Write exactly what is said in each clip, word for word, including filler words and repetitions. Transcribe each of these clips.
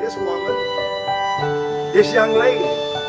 this woman, this young lady,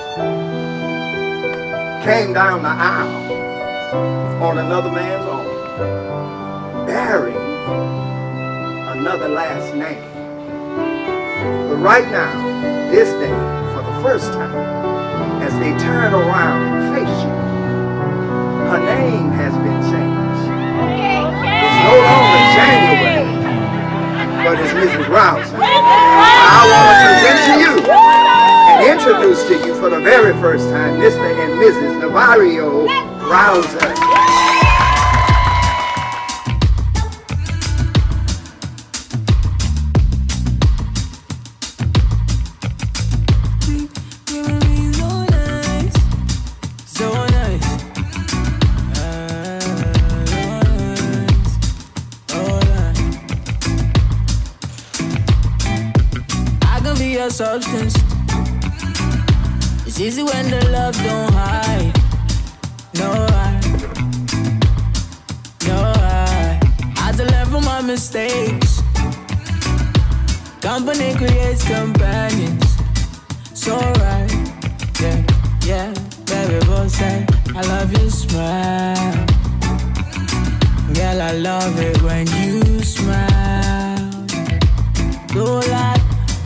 came down the aisle on another man's arm, bearing another last name. But right now, this day, for the first time, as they turn around and face you, her name has been changed. It's no longer January, but it's Missus Rouser. I want to present to you and introduce to you for the very first time Mister and Missus Navario Rouser. Substance. It's easy when the love don't hide. No, I, no, I had to learn from my mistakes. Company creates companions. So right, yeah, yeah. Baby, both say I love your smile. Girl, I love it when you smile. Do like.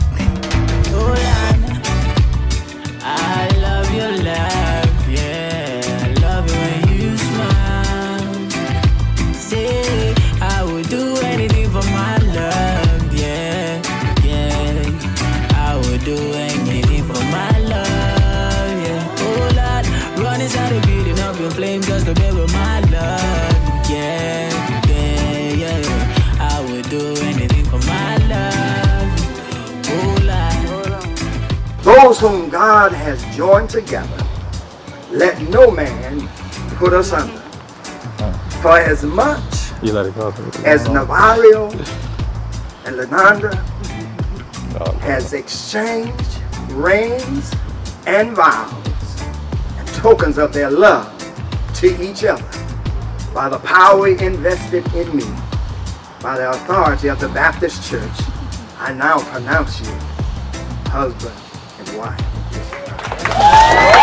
I love your laugh, yeah. I love it when you smile. Say I would do anything for my love, yeah, yeah. I would do anything for my love, yeah. Oh Lord, run inside the building up in flames just to be with my love, yeah, yeah, yeah. I would do anything for my love, oh Lord. Those whom God has joined together, let no man put us under. For as much you let it go, as Navario and Lenandra has exchanged rings and vows and tokens of their love to each other by the power invested in me, by the authority of the Baptist Church, I now pronounce you husband and wife.